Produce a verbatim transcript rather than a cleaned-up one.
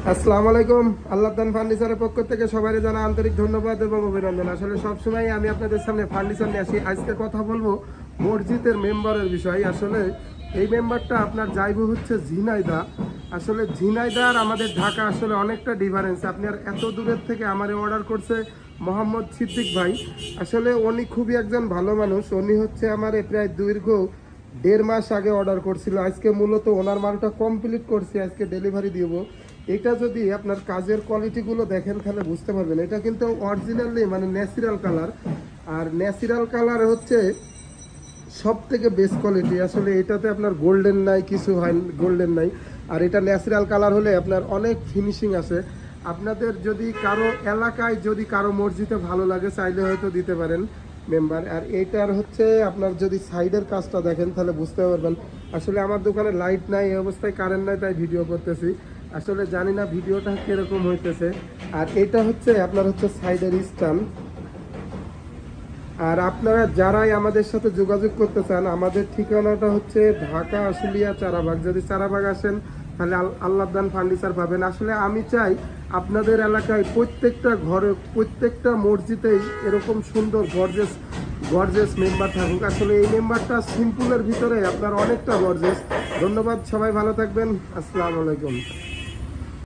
আসসালামু আলাইকুম। আল্লাহদান ফার্নিচারের পক্ষ থেকে সবাই জানা আন্তরিক ধন্যবাদ এবং অভিনন্দন। আসলে সবসময় আমি আপনাদের সামনে ফার্নিচার নিয়ে আসি। আজকে কথা বলবো মসজিদের মেম্বারের বিষয়। আসলে এই মেম্বারটা আপনার যাইব হচ্ছে ঝিনাইদা। আসলে ঝিনাইদা আর আমাদের ঢাকা আসলে অনেকটা ডিফারেন্স। আপনার এত দূরের থেকে আমার অর্ডার করছে মোহাম্মদ সিদ্দিক ভাই। আসলে উনি খুবই একজন ভালো মানুষ। উনি হচ্ছে আমার প্রায় দীর্ঘ দেড় মাস আগে অর্ডার করছিল। আজকে মূলত ওনার মালটা কমপ্লিট করছি, আজকে ডেলিভারি দিব। এটা যদি আপনার কাজের কোয়ালিটিগুলো দেখেন তাহলে বুঝতে পারবেন এটা কিন্তু অরিজিনালি মানে ন্যাচারাল কালার। আর ন্যাচারাল কালার হচ্ছে সব থেকে বেস্ট কোয়ালিটি। আসলে এটাতে আপনার গোল্ডেন নাই, কিছু হয় গোল্ডেন নাই। আর এটা ন্যাচারাল কালার হলে আপনার অনেক ফিনিশিং আছে। আপনাদের যদি কারো এলাকায় যদি কারো মসজিদে ভালো লাগে চাইলে হয়তো দিতে পারেন মেম্বার। আর এইটার হচ্ছে আপনার যদি সাইডের কাজটা দেখেন তাহলে বুঝতে পারবেন। আসলে আমার দোকানে লাইট নাই, এই অবস্থায় কারেন্ট নাই, তাই ভিডিও করতেছি। আসলে জানি না ভিডিওটা কিরকম হইতেছে। আর এটা হচ্ছে আপনার হচ্ছে সাইডের স্ট্যান্ড। আর আপনারা যারাই আমাদের সাথে যোগাযোগ করতে চান, আমাদের ঠিকানাটা হচ্ছে ঢাকা আশুলিয়া চারাবাগ। যদি চারাবাগ আসেন তাহলে আল্লাহদান ফার্নিচার পাবেন। আসলে আমি চাই আপনাদের এলাকায় প্রত্যেকটা ঘরে, প্রত্যেকটা মসজিদেই এরকম সুন্দর গর্জেস গর্জেস মেম্বার থাকুক। আসলে এই মেম্বারটা সিম্পলের ভিতরে আপনার অনেকটা গর্জেস। ধন্যবাদ, সবাই ভালো থাকবেন। আসসালামু আলাইকুম।